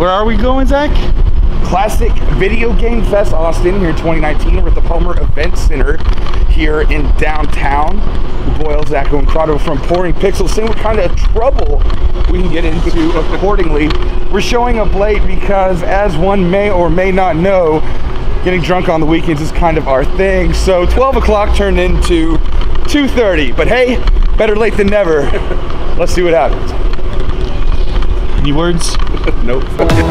Where are we going, Zach? Classic Video Game Fest Austin here in 2019. We're at the Palmer Event Center here in downtown. Boyle, Zacho, and Crotto from Pouring Pixels, seeing what kind of trouble we can get into accordingly. We're showing up late because, as one may or may not know, getting drunk on the weekends is kind of our thing. So 12 o'clock turned into 2:30. But hey, better late than never. Let's see what happens. Any words? Nope.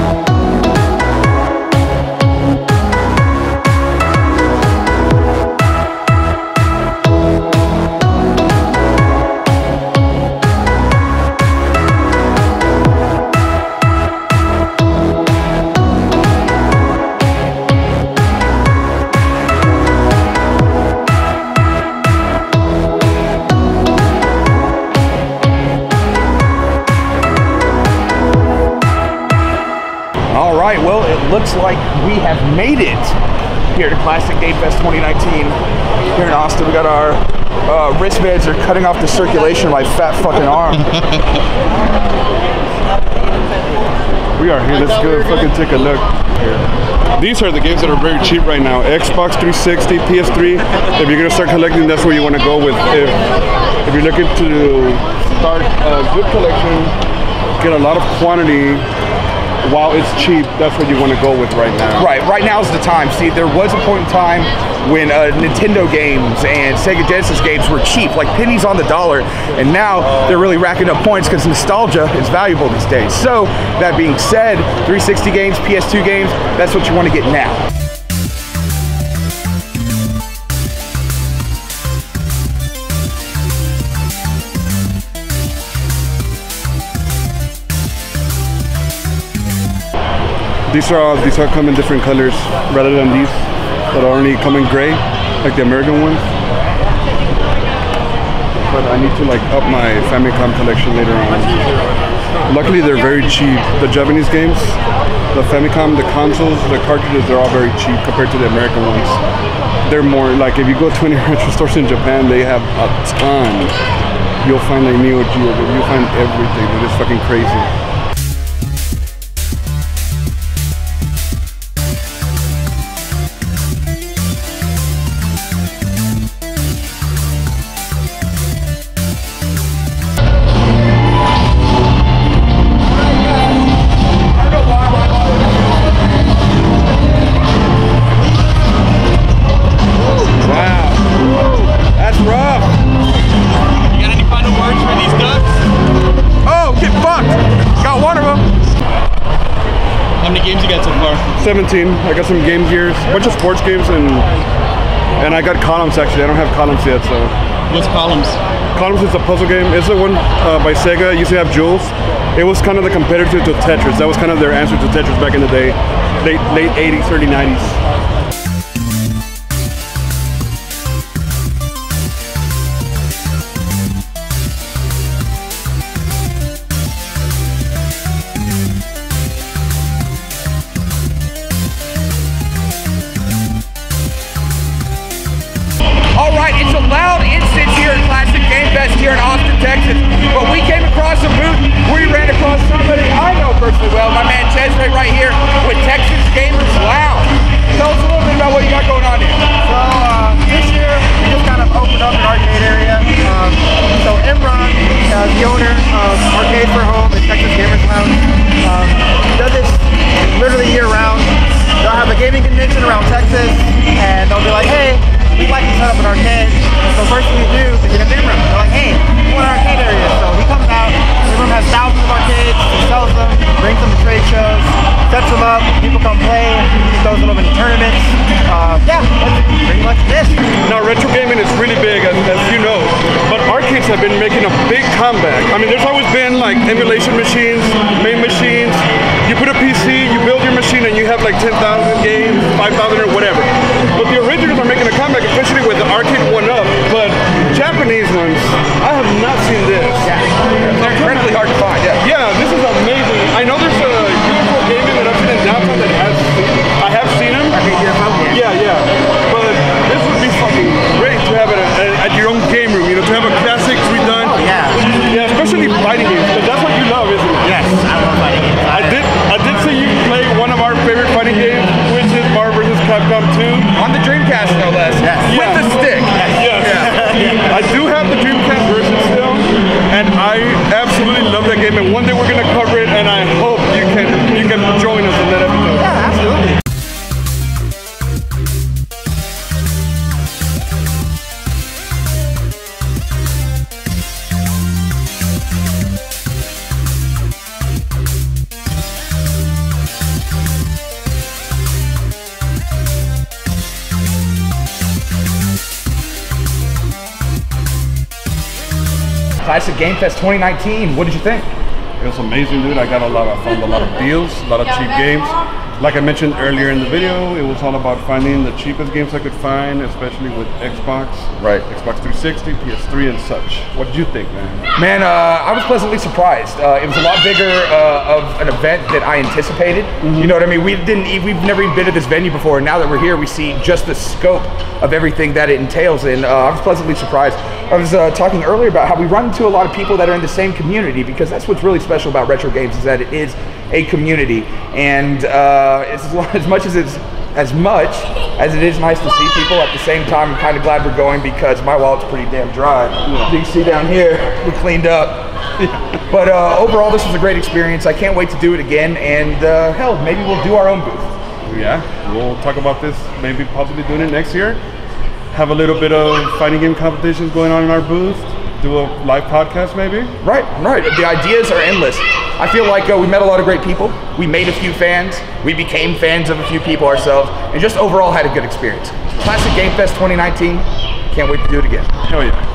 Well, it looks like we have made it here to Classic Game Fest 2019 here in Austin. We got our wristbands are cutting off the circulation of my fat fucking arm. We are here. Let's go fucking take a look. These are the games that are very cheap right now. Xbox 360, PS3. If you're gonna start collecting, that's where you want to go with. If you're looking to start a good collection, get a lot of quantity. While it's cheap, that's what you want to go with right now. Right now is the time. See, there was a point in time when Nintendo games and Sega Genesis games were cheap, like pennies on the dollar, and now they're really racking up points because nostalgia is valuable these days. So, that being said, 360 games, PS2 games, that's what you want to get now. These all come in different colors rather than these that are only come in gray, like the American ones. But I need to like up my Famicom collection later on. Luckily, they're very cheap. The Japanese games, the Famicom, the consoles, the cartridges, they're all very cheap compared to the American ones. They're more like if you go to any retro stores in Japan, they have a ton. You'll find like Neo Geo, you'll find everything. It's fucking crazy. How many games you got so far? 17. I got some Game Gears, a bunch of sports games, and I got Columns actually. I don't have Columns yet, so. What's Columns? Columns is a puzzle game. It's the one by Sega. It used to have Jules. It was kind of the competitor to Tetris. That was kind of their answer to Tetris back in the day, late 80s, early 90s. It's a loud instance here at Classic Game Fest here in Austin, Texas. But we came across a booth where we ran across somebody I know personally well, my man Cesare right here with Texas Gamers Lounge. Tell us a little bit about what you got going on here. So this year we just kind of opened up an arcade area. So Imran, the owner of Arcade for Home and Texas Gamers Lounge, does this literally year round. They'll have a gaming convention around Texas and they'll be like, hey, we'd like to set up an arcade. So first thing we do is get a game room. They're like, hey, we want an arcade area. So he comes out, the room has thousands of arcades, he sells them, brings them to trade shows, sets them up, people come play, he throws them into tournaments. Yeah, that's pretty much this. Now retro gaming is really big, as you know, but arcades have been making a big comeback. I mean, there's always been like emulation machines, main machines. You put a PC, you build your machine, and you have like 10,000 games, 5,000 or whatever. But the originals are making a comeback, especially with the arcade 1-up. But Japanese ones, I have not seen this. Yeah, they're incredibly hard to find. Yeah, this is amazing. I know there's a UFO gaming that I've seen in downtown that I have seen them. Yeah. But this would be fucking great to have it at your own game room. You know, to have a classics redone. Oh yeah. Yeah, especially fighting games, because that's what you love, isn't it? Yes, I love fighting games. I did see you Capcom 2. On the Dreamcast, no less. Yes. With the stick. Yes. I do have the Dreamcast version still, and I absolutely love that game. And one day we're gonna cover it, and I hope you can join us in that episode. Yeah, absolutely. Classic Game Fest 2019. What did you think? It was amazing, dude. I found a lot of deals, a lot of cheap games. Like I mentioned earlier in the video, it was all about finding the cheapest games I could find, especially with Xbox, Right. Xbox 360, PS3, and such. What did you think, man? Man, I was pleasantly surprised. It was a lot bigger of an event than I anticipated. You know what I mean? We've never even been to this venue before, and now that we're here, we see just the scope of everything that it entails, and I was pleasantly surprised. I was talking earlier about how we run into a lot of people that are in the same community, because that's what's really special about retro games, is that it is a community, and as much as it is nice to see people, at the same time, I'm kind of glad we're going because my wallet's pretty damn dry. You can see down here, we cleaned up. But overall, this was a great experience. I can't wait to do it again, and hell, maybe we'll do our own booth. Yeah, we'll talk about this, maybe possibly doing it next year. Have a little bit of fighting game competitions going on in our booth. Do a live podcast, maybe? Right. The ideas are endless. I feel like we met a lot of great people. We made a few fans. We became fans of a few people ourselves, and just overall had a good experience. Classic Game Fest 2019. Can't wait to do it again. Hell yeah.